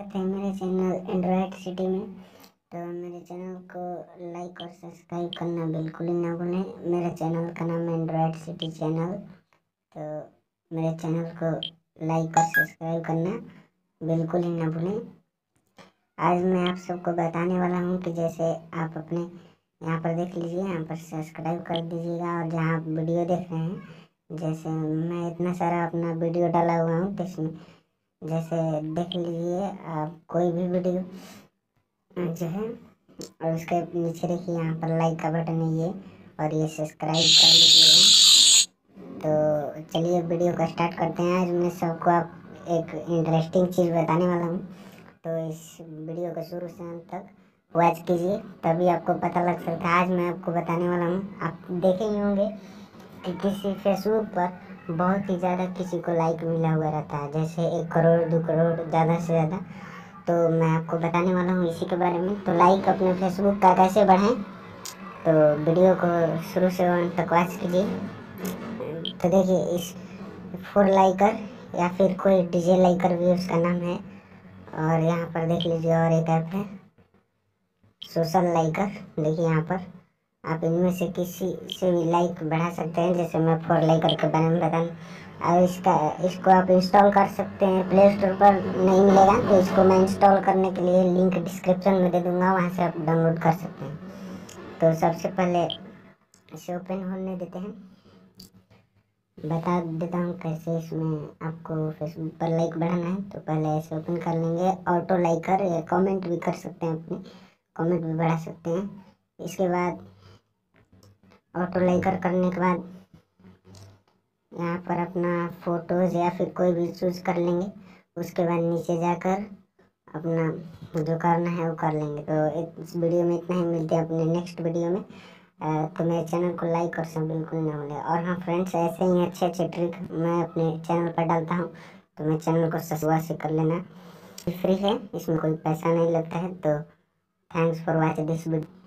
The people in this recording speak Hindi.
स्वागत है मेरे चैनल एंड्रॉयड सिटी में। तो मेरे चैनल को लाइक और सब्सक्राइब करना बिल्कुल ही ना भूलें। मेरे चैनल का नाम है एंड्रॉयड सिटी चैनल। तो मेरे चैनल को लाइक और सब्सक्राइब करना बिल्कुल ही ना भूलें। आज मैं आप सबको बताने वाला हूँ कि जैसे आप अपने यहाँ पर देख लीजिए, यहाँ पर सब्सक्राइब कर दीजिएगा। और जहाँ आप वीडियो देख रहे हैं, जैसे मैं इतना सारा अपना वीडियो डाला हुआ हूँ, तो इसमें जैसे देख लीजिए आप कोई भी वीडियो जो है, और उसके नीचे देखिए यहाँ पर लाइक का बटन है ये, और ये सब्सक्राइब कर लीजिए। तो चलिए वीडियो को स्टार्ट करते हैं। आज मैं सबको आप एक इंटरेस्टिंग चीज़ बताने वाला हूँ, तो इस वीडियो को शुरू से अंत तक वॉच कीजिए, तभी आपको पता लग सकता है। आज मैं आपको बताने वाला हूँ, आप देखे ही होंगे कि किसी फेसबुक पर बहुत ही ज़्यादा किसी को लाइक मिला हुआ रहता है, जैसे 1 करोड़ 2 करोड़ ज़्यादा से ज़्यादा। तो मैं आपको बताने वाला हूँ इसी के बारे में। तो लाइक अपने फेसबुक का कैसे बढ़ाएं, तो वीडियो को शुरू से अंत तक वॉच कीजिए। तो देखिए, इस 4 लाइकर या फिर कोई डीजे लाइकर भी उसका नाम है। और यहाँ पर देख लीजिए और एक ऐप है सोशल लाइकर। देखिए यहाँ पर आप इनमें से किसी से भी लाइक बढ़ा सकते हैं। जैसे मैं 4 लाइकर के बारे में बताऊँ, और इसको आप इंस्टॉल कर सकते हैं। प्ले स्टोर पर नहीं मिलेगा, तो इसको मैं इंस्टॉल करने के लिए लिंक डिस्क्रिप्शन में दे दूँगा, वहाँ से आप डाउनलोड कर सकते हैं। तो सबसे पहले इसे ओपन होने देते हैं। बता देता हूँ कैसे इसमें आपको फेसबुक पर लाइक बढ़ाना है। तो पहले ऐसे ओपन कर लेंगे। ऑटो लाइकर या कमेंट भी कर सकते हैं, अपने कमेंट भी बढ़ा सकते हैं। इसके बाद ऑटो लाइकर करने के बाद यहाँ पर अपना फ़ोटोज़ या फिर कोई भी चूज़ कर लेंगे। उसके बाद नीचे जाकर अपना जो करना है वो कर लेंगे। तो इस वीडियो में इतना ही, मिलते हैं अपने नेक्स्ट वीडियो में। तो मेरे चैनल को लाइक और सब बिल्कुल ना भूलें। और हाँ फ्रेंड्स, ऐसे ही अच्छे अच्छे ट्रिक मैं अपने चैनल पर डालता हूँ, तो मेरे चैनल को सब्सक्राइब से कर लेना। फ्री है, इसमें कोई पैसा नहीं लगता है। तो thanks for watching this video.